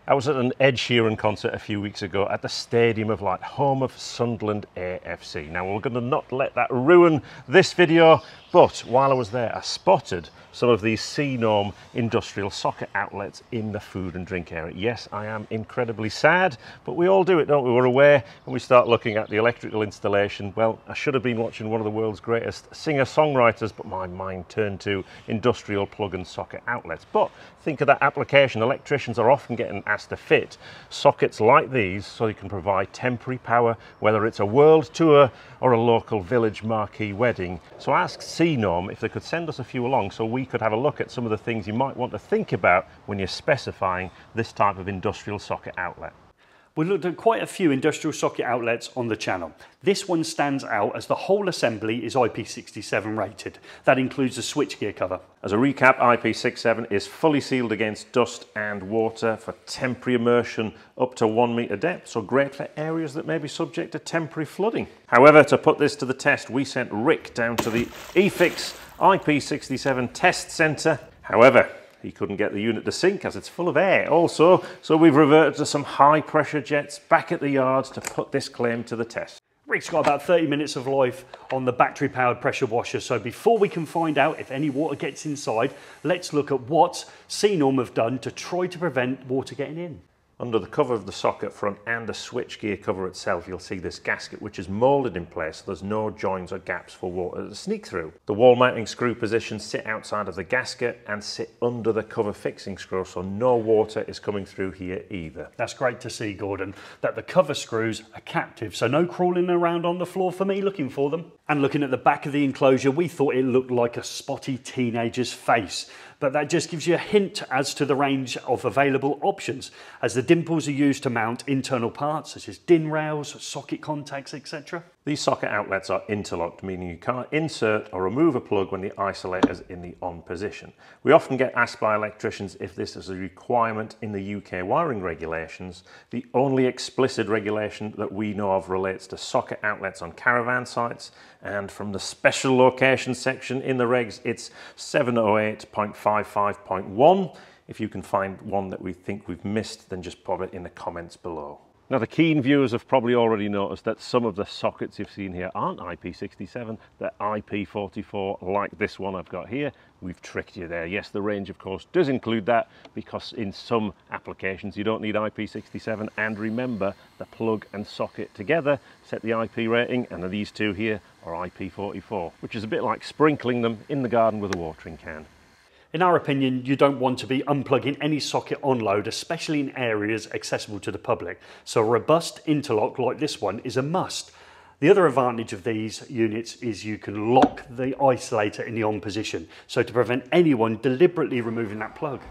I was at an Ed Sheeran concert a few weeks ago at the Stadium of Light, home of Sunderland AFC. Now we're going to not let that ruin this video, but while I was there I spotted some of these CEE Norm Industrial socket outlets in the food and drink area. Yes, I am incredibly sad, but we all do it, don't we? We're aware when we start looking at the electrical installation. Well, I should have been watching one of the world's greatest singer-songwriters, but my mind turned to industrial plug and socket outlets. But think of that application. Electricians are often getting asked to fit sockets like these so you can provide temporary power, whether it's a world tour or a local village marquee wedding. So I asked CEE Norm if they could send us a few along so we could have a look at some of the things you might want to think about when you're specifying this type of industrial socket outlet. We looked at quite a few industrial socket outlets on the channel. This one stands out as the whole assembly is IP67 rated. That includes the switchgear cover. As a recap, IP67 is fully sealed against dust and water for temporary immersion up to 1 metre depth, so great for areas that may be subject to temporary flooding. However, to put this to the test, we sent Rick down to the eFIXX IP67 test centre. However, he couldn't get the unit to sync as it's full of air also, so we've reverted to some high pressure jets back at the yards to put this claim to the test. Rick's got about 30 minutes of life on the battery powered pressure washer, so before we can find out if any water gets inside, let's look at what CEE Norm have done to try to prevent water getting in. Under the cover of the socket front and the switchgear cover itself, you'll see this gasket which is moulded in place so there's no joins or gaps for water to sneak through. The wall mounting screw positions sit outside of the gasket and sit under the cover fixing screw, so no water is coming through here either. That's great to see, Gordon, that the cover screws are captive, so no crawling around on the floor for me looking for them. And looking at the back of the enclosure, we thought it looked like a spotty teenager's face. But that just gives you a hint as to the range of available options, as the dimples are used to mount internal parts such as DIN rails, socket contacts, etc. These socket outlets are interlocked, meaning you can't insert or remove a plug when the isolator is in the on position. We often get asked by electricians if this is a requirement in the UK wiring regulations. The only explicit regulation that we know of relates to socket outlets on caravan sites, and from the special location section in the regs, it's 708.55.1. If you can find one that we think we've missed, then just pop it in the comments below. Now, the keen viewers have probably already noticed that some of the sockets you've seen here aren't IP67, they're IP44, like this one I've got here. We've tricked you there. Yes, the range, of course, does include that, because in some applications you don't need IP67, and remember, the plug and socket together set the IP rating, and these two here are IP44, which is a bit like sprinkling them in the garden with a watering can. In our opinion, you don't want to be unplugging any socket on load, especially in areas accessible to the public. So a robust interlock like this one is a must. The other advantage of these units is you can lock the isolator in the on position, so to prevent anyone deliberately removing that plug.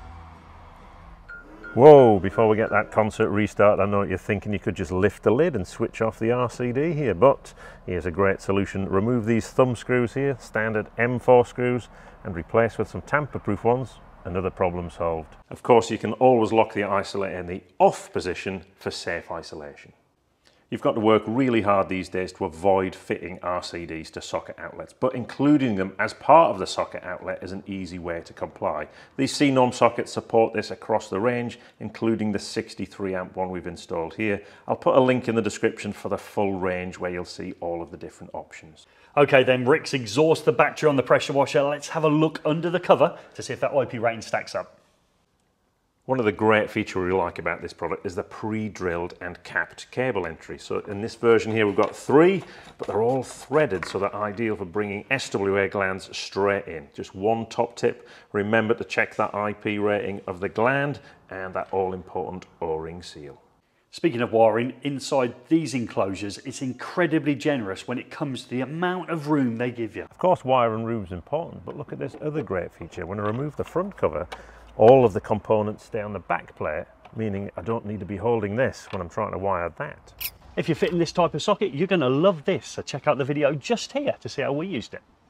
Whoa, before we get that concert restart, I know what you're thinking. You could just lift the lid and switch off the RCD here, but here's a great solution. Remove these thumb screws here, standard M4 screws, and replace with some tamper-proof ones. Another problem solved. Of course, you can always lock the isolator in the off position for safe isolation. You've got to work really hard these days to avoid fitting RCDs to socket outlets, but including them as part of the socket outlet is an easy way to comply. These CEE Norm sockets support this across the range, including the 63 amp one we've installed here. I'll put a link in the description for the full range where you'll see all of the different options. Okay then, Rick's exhaust the battery on the pressure washer. Let's have a look under the cover to see if that IP rating stacks up. One of the great features we like about this product is the pre-drilled and capped cable entry. So in this version here we've got 3, but they're all threaded, so they're ideal for bringing SWA glands straight in. Just one top tip, remember to check that IP rating of the gland and that all-important O-ring seal. Speaking of wiring, inside these enclosures, it's incredibly generous when it comes to the amount of room they give you. Of course, wire and room's important, but look at this other great feature. When I remove the front cover, all of the components stay on the back plate, meaning I don't need to be holding this when I'm trying to wire that. If you're fitting this type of socket, you're going to love this, so check out the video just here to see how we used it.